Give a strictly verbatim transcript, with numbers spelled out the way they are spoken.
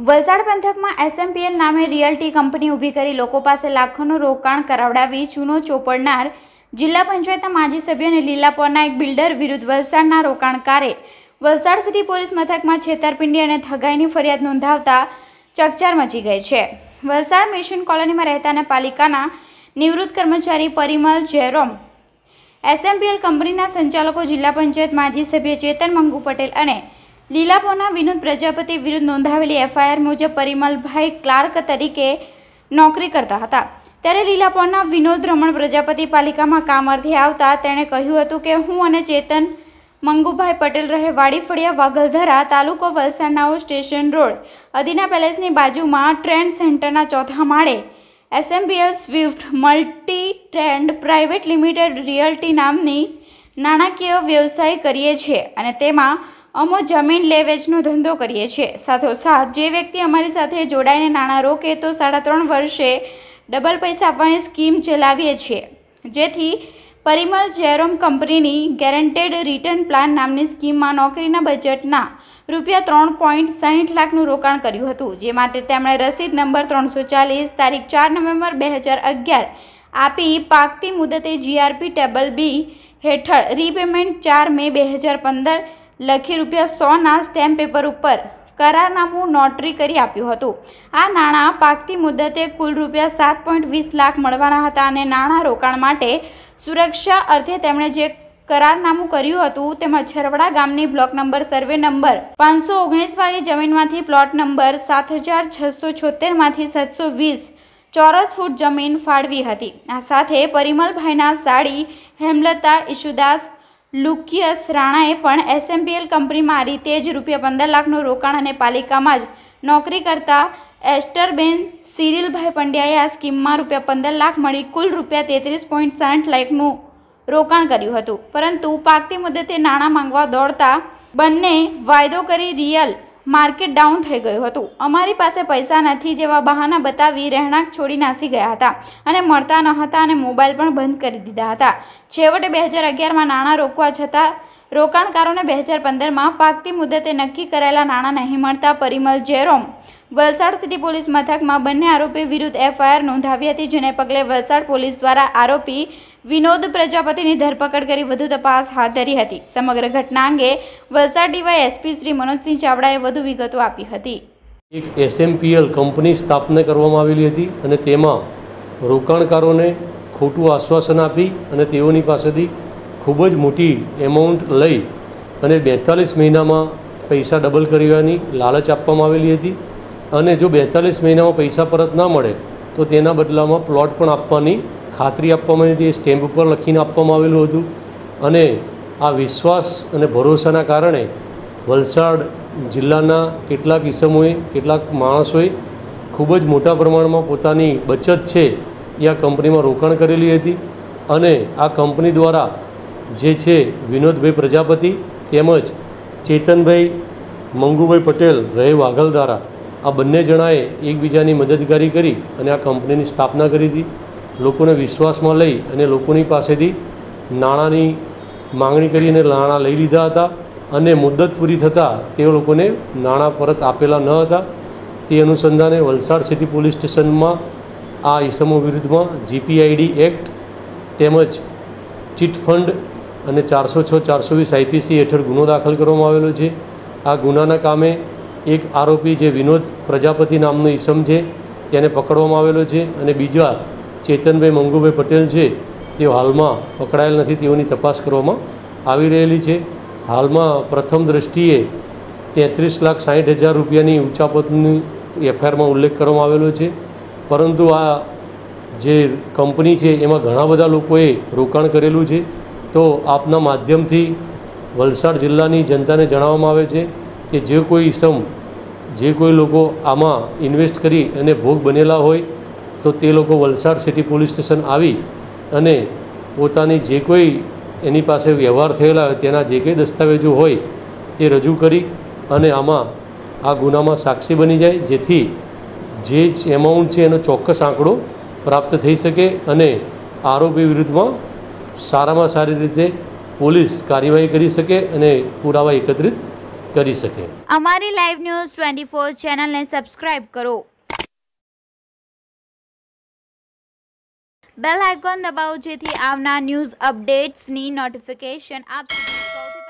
વલસાડ પંથકમાં એસએમપીએલ નામે realty company ઊભી કરી લોકો પાસે લાખોનું રોકાણ કરાવડાવી ચૂનો ચોપડનાર જિલ્લા પંચાયતના માજી સભ્ય અને લીલાપોરના એક બિલ્ડર વિરુદ્ધ વલસાડના રોકાણકારે વલસાડ સિટી પોલીસ મથકમાં છેતરપિંડી અને ઠગાઈની ફરિયાદ નોંધાવતા ચકચાર મચી ગઈ છે। વલસાડ મિશન કોલોનીમાં રહેતા અને પાલિકાના નિવૃત્ત કર્મચારી પરિમલ જેરોમ, એસએમપીએલ કંપનીના સંચાલકો જિલ્લા પંચાયત માજી સભ્ય ચેતન મંગુ પટેલ અને લીલાપોરના વિનોદ પ્રજાપતિ વિરુદ્ધ નોંધાવેલી એફઆઈઆર મુજબ પરિમલભાઈ ક્લાર્ક તરીકે નોકરી કરતા હતા। ત્યારે લીલાપોરના વિનોદ રમણ પ્રજાપતિ પાલિકામાં કામ અર્થે આવતા તેણે કહ્યું હતું કે હું અને ચેતન મંગુભાઈ પટેલ રહે વાડી ફળિયા વાગલધરા, તાલુકો વલસાડનાઓ સ્ટેશન રોડ, અદીના પેલેસની બાજુમાં ટ્રેન્ડ સેન્ટરના ચોથા માળે SMPL Swift multi trend private limited realty નામની નાણાકીય વ્યવસાય કરીએ છીએ અને તેમાં અમો જમીન લે વેચનો ધંધો કરીએ છીએ। સાથોસાથ જે વ્યક્તિ અમારી સાથે જોડાઈને નાણાં રોકે તો સાડા ત્રણ વર્ષે ડબલ પૈસા આપવાની સ્કીમ ચલાવીએ છીએ, જેથી પરિમલ જેરોમ કંપનીની ગેરંટેડ રિટર્ન પ્લાન નામની સ્કીમમાં નોકરીના બજેટના રૂપિયા ત્રણ પોઈન્ટ સાહીઠ લાખનું રોકાણ કર્યું હતું, જે માટે તેમણે રસીદ નંબર ત્રણસો ચાલીસ તારીખ ચાર નવેમ્બર બે હજાર અગિયાર આપી પાકતી મુદતે જીઆરપી ટેબલ બી હેઠળ રીપેમેન્ટ ચાર મે બે હજાર પંદર લખી રૂપિયા સોના સ્ટેમ્પ પેપર ઉપર કરારનામું નોટરી કરી આપ્યું હતું। આ નાણાં પાકતી મુદતે કુલ રૂપિયા સાત પોઈન્ટ વીસ લાખ મળવાના હતા અને નાણાં રોકાણ માટે સુરક્ષા અર્થે તેમણે જે કરારનામું કર્યું હતું તેમાં છરવડા ગામની બ્લોક નંબર સર્વે નંબર પાંચસો ઓગણીસ વાળી જમીનમાંથી પ્લોટ નંબર સાત હજાર છસો છોતેરમાંથી સાતસો વીસ ચોરસ ફૂટ જમીન ફાળવી હતી। આ સાથે પરિમલભાઈના સાડી હેમલતા ઈશુદાસ લુકિયસ રાણાએ પણ એસએમપીએલ કંપનીમાં આ રીતે જ રૂપિયા પંદર લાખનું રોકાણ અને પાલિકામાં જ નોકરી કરતા એસ્ટરબેન સિરિલભાઈ પંડ્યાએ આ સ્કીમમાં રૂપિયા પંદર લાખ મળી કુલ રૂપિયા તેત્રીસ પોઈન્ટ સાઠ લાખનું રોકાણ કર્યું હતું, પરંતુ પાકતી મુદતે નાણાં માંગવા દોડતા બંને વાયદો કરી રિયલ માર્કેટ ડાઉન થઈ ગયું હતું। અમારી પાસે પૈસા નથી જેવા બહાના બતાવી રહેણાંક છોડી નાસી ગયા હતા અને મળતા ન હતા અને મોબાઈલ પણ બંધ કરી દીધા હતા। છેવટે બે હજાર અગિયારમાં નાણાં રોકવા છતાં રોકાણકારોને બે હજાર પંદરમાં પાકતી મુદતે નક્કી કરાયેલા નાણાં નહીં મળતા Parimal Jerome Valsad city police મથકમાં બંને આરોપી વિરુદ્ધ એફઆઈઆર નોંધાવી હતી, જેને પગલે વલસાડ પોલીસ દ્વારા આરોપી વિનોદ પ્રજાપતિની ધરપકડ કરી વધુ તપાસ હાથ ધરી હતી। સમગ્ર ઘટના અંગે વલસાડ ડીવાય એસપી શ્રી મનોજસિંહ ચાવડાએ વધુ વિગતો આપી હતી। એક એસએમપીએલ કંપની સ્થાપના કરવામાં આવેલી હતી અને તેમાં રોકાણકારોને ખોટું આશ્વાસન આપી અને તેઓની પાસેથી ખૂબ જ મોટી એમાઉન્ટ લઈ અને બેતાલીસ મહિનામાં પૈસા ડબલ કરવાની લાલચ આપવામાં આવેલી હતી અને જો બેતાલીસ મહિનામાં પૈસા પરત ન મળે તો તેના બદલામાં પ્લોટ પણ આપવાની ખાતરી આપવામાં આવી હતી, એ સ્ટેમ્પ ઉપર લખીને આપવામાં આવેલું હતું અને આ વિશ્વાસ અને ભરોસાના કારણે વલસાડ જિલ્લાના કેટલાક ઈસમોએ કેટલાક માણસોએ ખૂબ જ મોટા પ્રમાણમાં પોતાની બચત છે એ આ કંપનીમાં રોકાણ કરેલી હતી અને આ કંપની દ્વારા જે છે વિનોદભાઈ પ્રજાપતિ તેમજ ચેતનભાઈ મંગુભાઈ પટેલ રહે વાઘલધારા, આ બંને જણાએ એકબીજાની મદદગારી કરી અને આ કંપનીની સ્થાપના કરી હતી। લોકોને વિશ્વાસમાં લઈ અને લોકોની પાસેથી નાણાંની માંગણી કરીને નાણાં લઈ લીધા હતા અને મુદત પૂરી થતાં તે લોકોને નાણાં પરત આપેલા ન હતા। તે અનુસંધાને વલસાડ સિટી પોલીસ સ્ટેશનમાં આ ઈસમો વિરુદ્ધમાં જીપીઆઈડી એક્ટ તેમજ ચીટફંડ અને ચારસો છ ચારસો વીસ આઈપીસી હેઠળ ગુનો દાખલ કરવામાં આવેલો છે। આ ગુનાના કામે એક આરોપી જે વિનોદ પ્રજાપતિ નામનો ઈસમ છે તેને પકડવામાં આવેલો છે અને બીજા ચેતનભાઈ મંગુભાઈ પટેલ છે તેઓ હાલમાં પકડાયેલ નથી, તેઓની તપાસ કરવામાં આવી રહેલી છે। હાલમાં પ્રથમ દૃષ્ટિએ તેત્રીસ લાખ સાઠ હજાર રૂપિયાની ઉચાપતની એફઆઈઆરમાં ઉલ્લેખ કરવામાં આવેલો છે, પરંતુ આ જે કંપની છે એમાં ઘણા બધા લોકોએ રોકાણ કરેલું છે। તો આપના માધ્યમથી વલસાડ જિલ્લાની જનતાને જણાવવામાં આવે છે કે જે કોઈ ઈસમ જે કોઈ લોકો આમાં ઇન્વેસ્ટ કરી અને ભોગ બનેલા હોય તો તે લોકો વલસાડ સિટી પોલીસ સ્ટેશન આવી અને પોતાની જે કોઈ એની પાસે વ્યવહાર થયેલા હોય તેના જે કંઈ દસ્તાવેજો હોય તે રજૂ કરી અને આમાં આ ગુનામાં સાક્ષી બની જાય, જેથી જે જ એમાઉન્ટ છે એનો ચોક્કસ આંકડો પ્રાપ્ત થઈ શકે અને આરોપી વિરુદ્ધમાં સારામાં સારી રીતે પોલીસ કાર્યવાહી કરી શકે અને પુરાવા એકત્રિત કરી શકે. અમારી લાઈવ ન્યૂઝ ટ્વેન્ટી ફોર ચેનલને સબસ્ક્રાઇબ કરો. બેલ આઇકોન દબાવો જેથી આવનાર ન્યૂઝ અપડેટ્સની નોટિફિકેશન આપ સુધી સૌથી